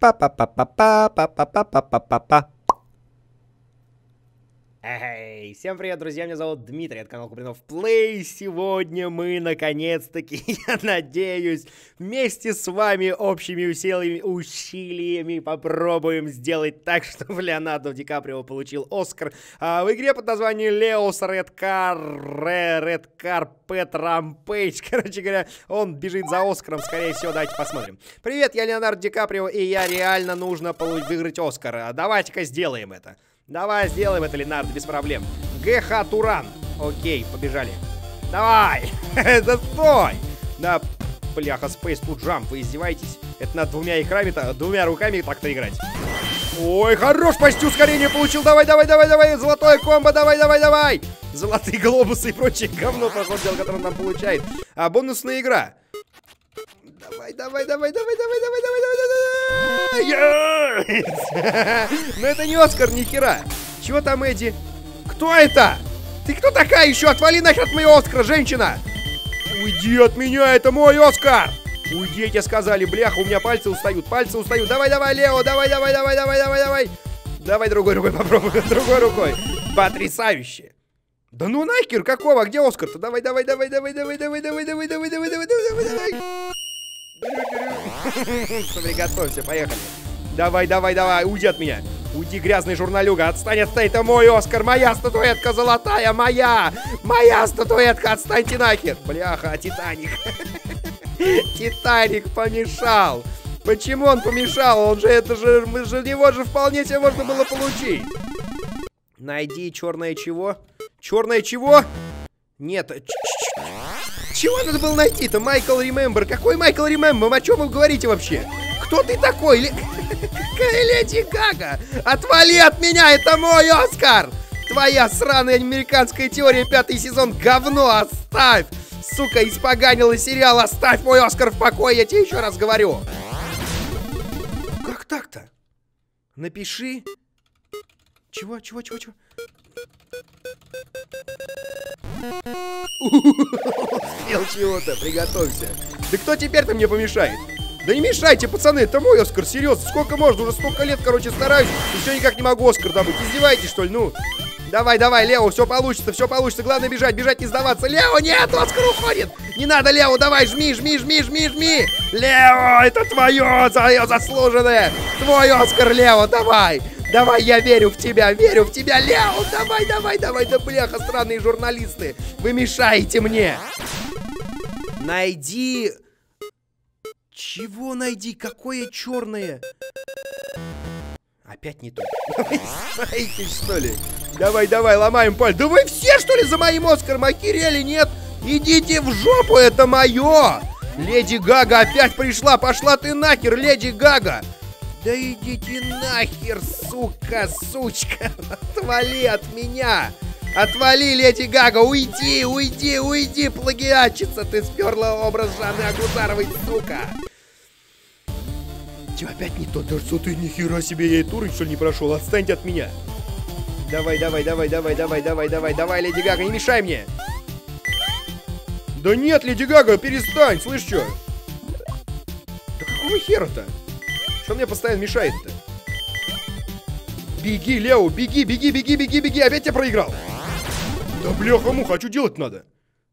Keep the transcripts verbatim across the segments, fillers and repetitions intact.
Па-па-па-па-па-па-па-па-па-па. Эй, всем привет, друзья, меня зовут Дмитрий, это канал Куплинов Плей. Сегодня мы, наконец-таки, я надеюсь, вместе с вами общими усилиями, усилиями попробуем сделать так, чтобы Леонардо Ди Каприо получил Оскар а, в игре под названием Leo's Red Car, Red Carpet Rampage. Короче говоря, он бежит за Оскаром, скорее всего, давайте посмотрим. Привет, я Леонардо Ди Каприо, и я реально нужно выиграть Оскар. Давайте-ка сделаем это. Давай сделаем это, Ленардо, без проблем. ГХ Туран. Окей, побежали. Давай. Да стой. Да, бляха, Space to Jump, вы издеваетесь? Это надо двумя экрами-то, двумя руками так-то играть. Ой, хорош, почти ускорение получил. Давай, давай, давай, давай. Золотое комбо, давай, давай, давай. Золотые глобусы и прочее говно, проходит дело, которое он там получает. А бонусная игра. Давай, давай, давай, давай, давай, давай, давай, давай, давай. Но это не Оскар, ни хера. Чего там, Эдди? Кто это? Ты кто такая еще? Отвали нахер от моего Оскара, женщина! Уйди от меня, это мой Оскар! Уйдите, сказали, бляха, у меня пальцы устают, пальцы устают. Давай, давай, Лео, давай, давай, давай, давай, давай, давай. Давай другой рукой попробуем, другой рукой. Потрясающе. Да ну нахер, какого? Где Оскар-то? Давай, давай, давай, давай, давай, давай, давай, давай, давай, давай, давай, давай, давай. Приготовься, поехали. Давай, давай, давай, уйди от меня. Уйди, грязный журналюга, отстань, отстань, это мой Оскар, моя статуэтка золотая, моя. Моя статуэтка, отстаньте нахер. Бляха, Титаник. Титаник помешал. Почему он помешал? Он же, это же, мы же, его же вполне себе можно было получить. Найди черное чего? Черное чего? Нет, чего надо было найти-то? Майкл Ремембер. Какой Майкл Ремембер? О чем вы говорите вообще? Кто ты такой? Ле... Какая Леди Гага? Отвали от меня, это мой Оскар! Твоя сраная американская теория, пятый сезон, говно, оставь! Сука, испоганила сериал, оставь мой Оскар в покое, я тебе еще раз говорю. Как так-то? Напиши. Чего, чего, чего, чего? Успел чего-то, приготовься. Да кто теперь-то мне помешает? Да не мешайте, пацаны, это мой Оскар, серьезно. Сколько можно? Уже столько лет, короче, стараюсь, и все никак не могу Оскар добыть. Издеваетесь, что ли? Ну, давай, давай, Лео, все получится, все получится. Главное бежать, бежать, не сдаваться. Лео, нет, Оскар уходит. Не надо, Лео, давай, жми, жми, жми, жми, жми. Лео, это твое, твое заслуженное. Твой Оскар, Лео, давай. Давай, я верю в тебя, верю в тебя, Лео. Давай, давай, давай, да бляха, странные журналисты. Вы мешаете мне. Найди... Чего найди? Какое черное? Опять не то. Давай, знаете, что ли? Давай, давай, ломаем палец. Да вы все, что ли, за моим Оскаром охерели, нет? Идите в жопу, это мое. Леди Гага опять пришла. Пошла ты нахер, Леди Гага. Да идите нахер, сука, сучка. Отвали от меня. Отвали, Леди Гага, уйди, уйди, уйди, плагиатчица. Ты сперла образ Жанны Агузаровой, сука. Че, опять не то? Да что ты, нихера себе, я и туры, что ли, не прошел? Отстаньте от меня. Давай, давай, давай, давай, давай, давай, давай, давай, Леди Гага, не мешай мне. Да нет, Леди Гага, перестань, слышь, что? Да какого хера-то? Что мне постоянно мешает-то? Беги, Лео, беги, беги, беги, беги, беги, опять я проиграл. Да бляха-муха, а что делать надо?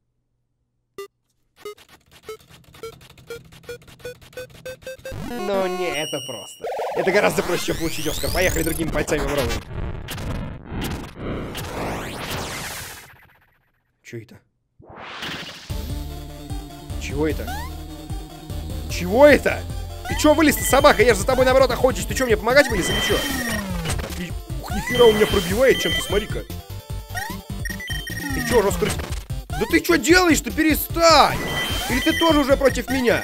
Ну не, это просто. Это гораздо проще, чем получить Оскар. Поехали, другими пальцами попробуем. Че это? Чего это? Чего это? Ты чё вылез-то, собака? Я же за тобой, наоборот, охочусь. Ты чё, мне помогать вылез или чё? Ух, нихера он меня пробивает чем-то, смотри-ка. Ты чё, жестко... Да ты чё делаешь-то? Перестань! Или ты тоже уже против меня?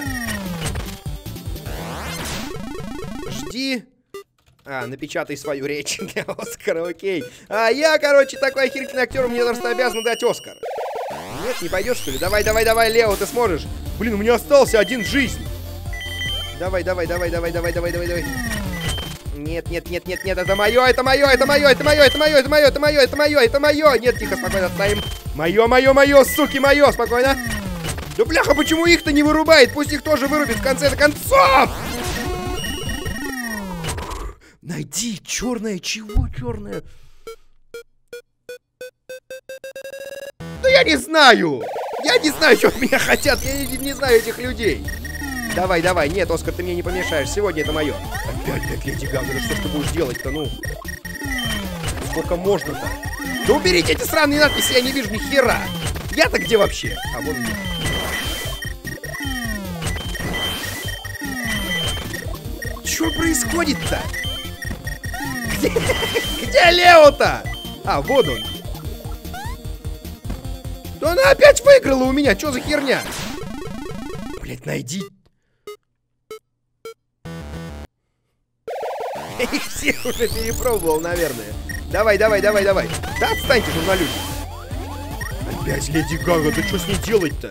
Жди. А, напечатай свою речь для Оскара, окей. А я, короче, такой охерительный актер, мне просто обязан дать Оскар. Нет, не пойдешь, что ли? Давай, давай, давай, Лео, ты сможешь. Блин, у меня остался один жизнь. Давай, давай, давай, давай, давай, давай, давай, давай. Нет, нет, нет, нет, нет, это мое, это мое, это мое, это мое, это мое, это мое, это мое, это мое, это мое. Нет, тихо, спокойно, отставим. Мое, мое, мое, суки, мое, спокойно. Да бляха, почему их-то не вырубает? Пусть их тоже вырубит в конце концов. Найди, черное, чего черное? Да я не знаю! Я не знаю, что от меня хотят, я не, не знаю этих людей. Давай, давай, нет, Оскар, ты мне не помешаешь, сегодня это мое. Опять, опять, Леди Гага, ну что ж ты будешь делать-то, ну? Сколько можно-то? Да уберите эти сраные надписи, я не вижу ни хера. Я-то где вообще? А, вон я. Что происходит-то? Где, где Лео-то? А, вот он. Да она опять выиграла у меня, что за херня? Блять, найди. Я их всех уже перепробовал, наверное. Давай, давай, давай, давай. Да отстаньте, журналюги. Опять Леди Гага, да что с ней делать-то?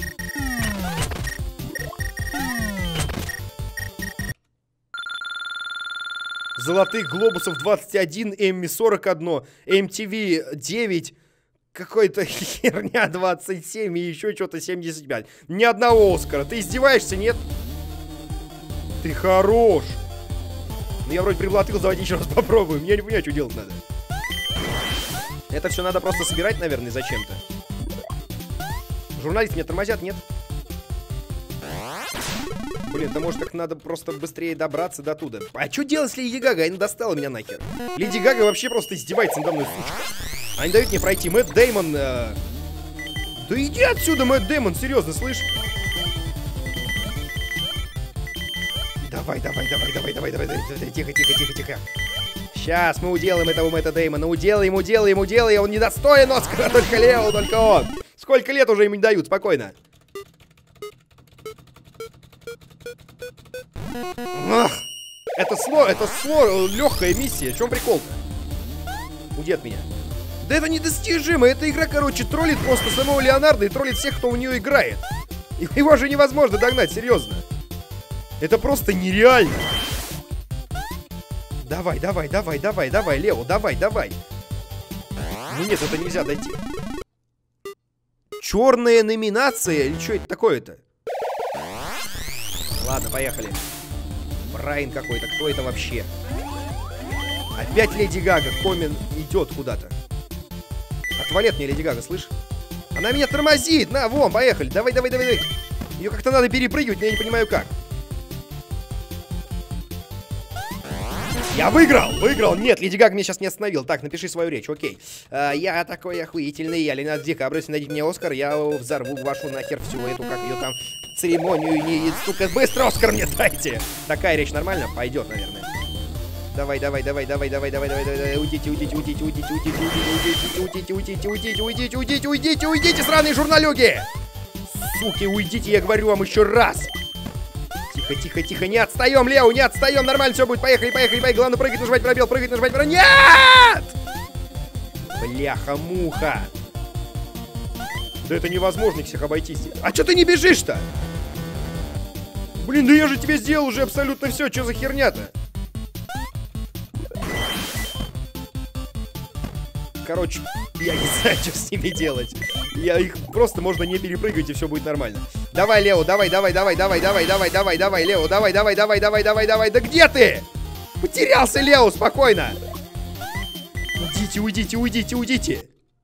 Золотых глобусов двадцать один, Эмми сорок один, эм ти ви девять, какой-то херня двадцать семь и еще что-то семьдесят пять. Ни одного Оскара. Ты издеваешься, нет? Ты хорош. Ну я вроде приблотыл, давайте еще раз попробуем. Я не понимаю, что делать надо. Это все надо просто собирать, наверное, зачем-то. Журналисты меня тормозят, нет? Блин, да может как надо просто быстрее добраться до туда. А что делать с Леди Гагой? Она достала меня нахер. Леди Гага вообще просто издевается надо мной, сучка. Она не дает мне пройти. Мэтт Дэймон... Э... Да иди отсюда, Мэтт Дэймон, серьезно, слышь? Давай, давай, давай, давай, давай, давай, давай, тихо, тихо, тихо, тихо. Сейчас мы уделаем этого Мэтта Дэймона. Уделаем, уделаем, уделаем. Он недостоин Оскара, только Лео, только он. Сколько лет уже ему не дают, спокойно. Ах, это сло, это сло, легкая миссия. В чем прикол-то? Уйди от меня. Да это недостижимо. Эта игра, короче, троллит просто самого Леонардо и троллит всех, кто в нее играет. Его же невозможно догнать, серьезно. Это просто нереально. Давай, давай, давай, давай, давай, Лео, давай, давай. Ну нет, это нельзя дойти. Черная номинация? Или что это такое-то? Ладно, поехали. Брайан какой-то, кто это вообще? Опять Леди Гага, Комин идет куда-то. Отвали от меня, Леди Гага, слышь? Она меня тормозит, на, вон, поехали, давай, давай, давай, давай. Ее как-то надо перепрыгивать, но я не понимаю как. Я выиграл! Выиграл! Нет, Леди Гага меня сейчас не остановил. Так, напиши свою речь, окей. А, я такой охуительный, я Леонардо Ди Каприо, если найдите мне Оскар, я взорву вашу нахер всю эту, как ее там, церемонию. Не, сука, быстро Оскар мне дайте! Такая речь нормально? Пойдет, наверное. Давай, давай, давай, давай, давай, давай, давай, давай, уйдите, уйдите, уйдите, уйдите, уйдите, уйдите, уйдите, уйдите, уйдите, уйдите, уйдите, уйдите, уйдите, сраные журналюги! Суки, уйдите, я говорю вам еще раз! Тихо, тихо, тихо, не отстаем, Лео, не отстаем, нормально все будет, поехали, поехали, поехали, главное прыгать, нажимать пробел, прыгать, нажимать пробел, нет! Бляха-муха! Да это невозможно их всех обойтись. А что ты не бежишь-то? Блин, да я же тебе сделал уже абсолютно все, что за херня-то? Короче, я не знаю, что с ними делать. Я их просто можно не перепрыгивать, и все будет нормально. Давай, Лео, давай, давай, давай, давай, давай, давай, давай, давай, Лео, давай, давай, давай, давай, давай, давай. Да где ты? Потерялся, Лео, спокойно. Уйдите, уйдите, уйдите, уйдите.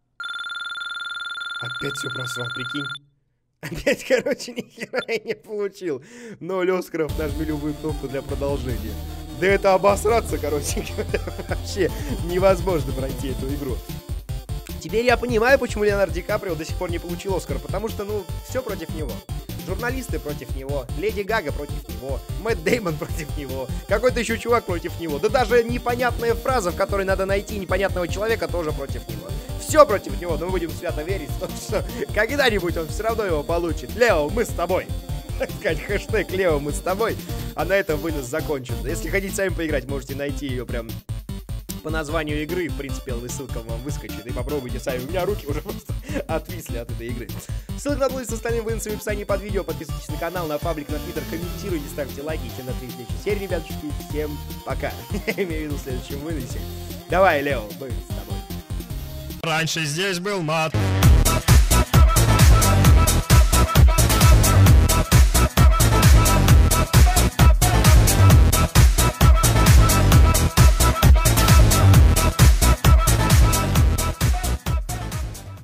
Опять все просрал, прикинь. Опять, короче, ни хера я не получил. Ноль Оскаров, нажми любую кнопку для продолжения. Да это обосраться, короче, вообще невозможно пройти эту игру. Теперь я понимаю, почему Леонардо Ди Каприо до сих пор не получил Оскар, потому что, ну, все против него. Журналисты против него, Леди Гага против него, Мэтт Дэймон против него, какой-то еще чувак против него. Да даже непонятная фраза, в которой надо найти непонятного человека, тоже против него. Все против него, но мы будем свято верить, что когда-нибудь он все равно его получит. Лео, мы с тобой. Так сказать, хэштег Лео, мы с тобой. А на этом вынос закончен. Если хотите сами поиграть, можете найти ее прям по названию игры. В принципе, ссылка вам выскочит. И попробуйте сами. У меня руки уже просто отвисли от этой игры. Ссылка на плей с остальными выносами в описании под видео. Подписывайтесь на канал, на паблик, на твиттер. Комментируйте, ставьте лайки. Всем до встречи в серии, ребятушки. Всем пока. Я имею в виду в следующем выносе. Давай, Лео, мы с тобой. Раньше здесь был мат.